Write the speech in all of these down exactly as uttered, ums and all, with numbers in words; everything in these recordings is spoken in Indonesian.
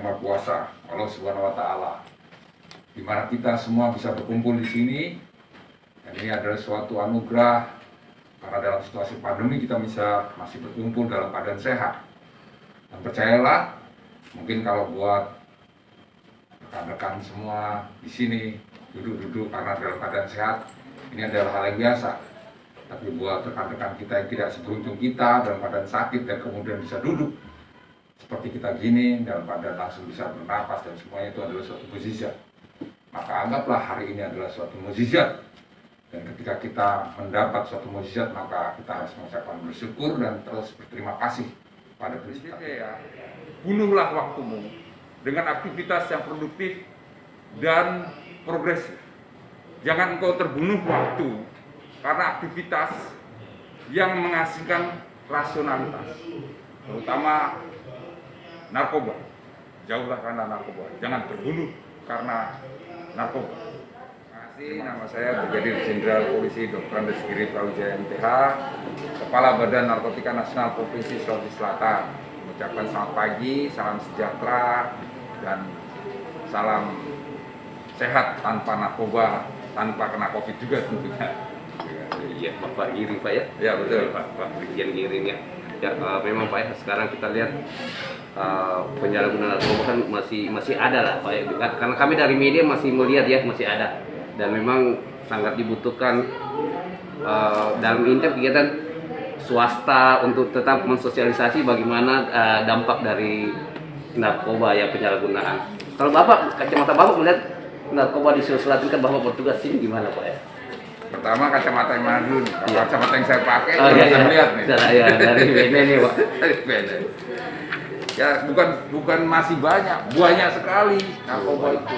Maha Kuasa, Allah Subhanahu Wa Taala, di mana kita semua bisa berkumpul di sini. Dan ini adalah suatu anugerah karena dalam situasi pandemi kita bisa masih berkumpul dalam keadaan sehat. Dan percayalah, mungkin kalau buat rekan-rekan semua di sini duduk-duduk karena dalam keadaan sehat, ini adalah hal yang biasa. Tapi buat rekan-rekan kita yang tidak seberuntung kita dalam keadaan sakit dan kemudian bisa duduk seperti kita gini dalam keadaan langsung bisa bernapas dan semuanya, itu adalah suatu mukjizat. Maka anggaplah hari ini adalah suatu mukjizat. Dan ketika kita mendapat suatu mukjizat, maka kita harus mengucapkan bersyukur dan terus berterima kasih pada Kristus. Ya, bunuhlah waktumu dengan aktivitas yang produktif dan progresif. Jangan engkau terbunuh waktu karena aktivitas yang menghasilkan rasionalitas, terutama narkoba. Jauhlah karena narkoba. Jangan terbunuh karena narkoba. Nama saya Brigadir Jenderal Polisi Doktor Andes Giri Prawijaya M T H, Kepala Badan Narkotika Nasional Provinsi Sulawesi Selatan. Mengucapkan selamat pagi, salam sejahtera, dan salam sehat tanpa narkoba, tanpa kena COVID juga tentunya. Iya, Bapak Giri, Pak ya? Ya betul, Pak, Pak Brigjen Giri ya. Ya, uh, memang Pak ya, sekarang kita lihat uh, penyalahgunaan narkoba kan masih masih ada lah Pak ya. Karena kami dari media masih melihat ya, masih ada. Dan memang sangat dibutuhkan uh, dalam intip kegiatan swasta untuk tetap mensosialisasi bagaimana uh, dampak dari narkoba ya, penyalahgunaan. Kalau Bapak, kacamata Bapak melihat narkoba di Sulawesi Selatan kan Bapak bertugas sini gimana Pak ya? Pertama kacamata yang mana dulu? Ya. Kacamata yang saya pakai, oh, iya, bisa iya. melihat nih. Dari, ya, dari B N N nih Pak. Dari B N N. Ya bukan bukan masih banyak, banyak sekali narkoba itu.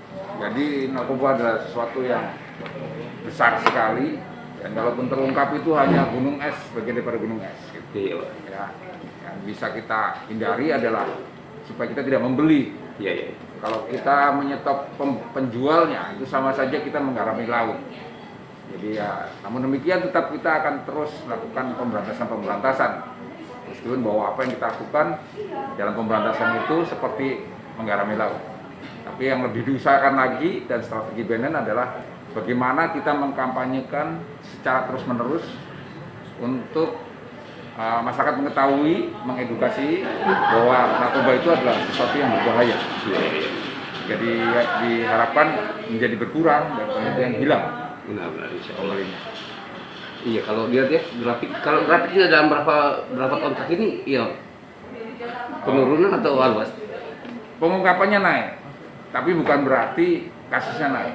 Jadi narkoba adalah sesuatu yang besar sekali, dan kalaupun terungkap itu hanya gunung es, bagian daripada gunung es. Gitu. Ya, yang bisa kita hindari adalah supaya kita tidak membeli. Iya, iya. Kalau kita menyetop penjualnya, itu sama saja kita menggarami laut. Jadi ya, namun demikian tetap kita akan terus melakukan pemberantasan-pemberantasan. Meskipun bahwa apa yang kita lakukan dalam pemberantasan itu seperti menggarami laut. Tapi yang lebih diusahakan lagi dan strategi B N N adalah bagaimana kita mengkampanyekan secara terus-menerus untuk uh, masyarakat mengetahui, mengedukasi bahwa narkoba itu adalah sesuatu yang berbahaya. Jadi ya, diharapkan menjadi berkurang dan kemudian hilang. Benar-benar insya Allah ini. Iya, kalau dia dia grafik, kalau grafiknya dalam berapa berapa tahun terakhir ini, iya penurunan atau awas? Pengungkapannya naik, tapi bukan berarti kasusnya naik.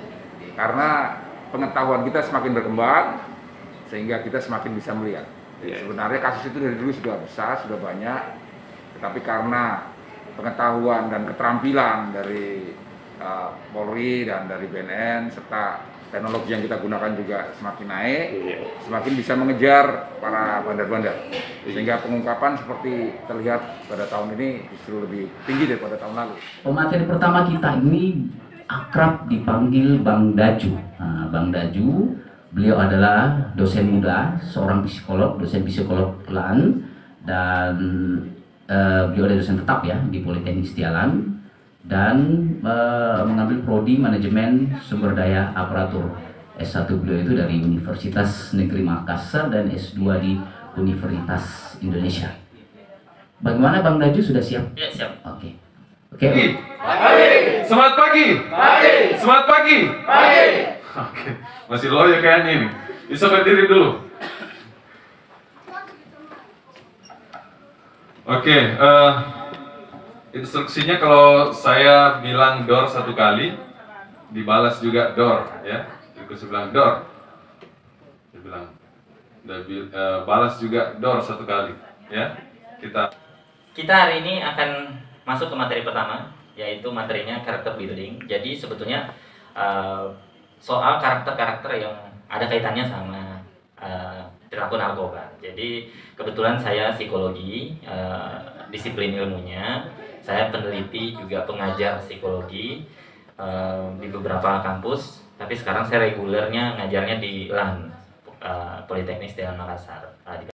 Karena pengetahuan kita semakin berkembang, sehingga kita semakin bisa melihat. Jadi sebenarnya kasus itu dari dulu sudah besar, sudah banyak, tetapi karena pengetahuan dan keterampilan dari uh, Polri dan dari B N N serta teknologi yang kita gunakan juga semakin naik, semakin bisa mengejar para bandar-bandar, sehingga pengungkapan seperti terlihat pada tahun ini justru lebih tinggi daripada tahun lalu. Pemateri pertama kita ini akrab dipanggil Bang Daju. Nah, Bang Daju, beliau adalah dosen muda, seorang psikolog, dosen psikolog U A N, dan uh, beliau adalah dosen tetap ya di Politeknik Setialan, dan uh, mengambil prodi manajemen sumber daya aparatur. S satu beliau itu dari Universitas Negeri Makassar dan S dua di Universitas Indonesia. Bagaimana Bang Daju, sudah siap? Ya, siap. Oke. Oke. Pagi. Semangat pagi. Pagi. Semangat pagi. Pagi. Oke. Masih loyo kayaknya ini. Bisa berdiri dulu. Oke, uh, instruksinya kalau saya bilang door satu kali, dibalas juga door, ya. Jadi saya bilang door, dia bilang, uh, balas juga door satu kali, ya. Kita. Kita hari ini akan masuk ke materi pertama, yaitu materinya character building. Jadi sebetulnya uh, soal karakter-karakter yang ada kaitannya sama uh, perilaku narkoba. Jadi kebetulan saya psikologi, uh, disiplin ilmunya, saya peneliti juga pengajar psikologi uh, di beberapa kampus. Tapi sekarang saya regulernya ngajarnya di L A N, uh, Politeknik Setiawan Makassar. Uh,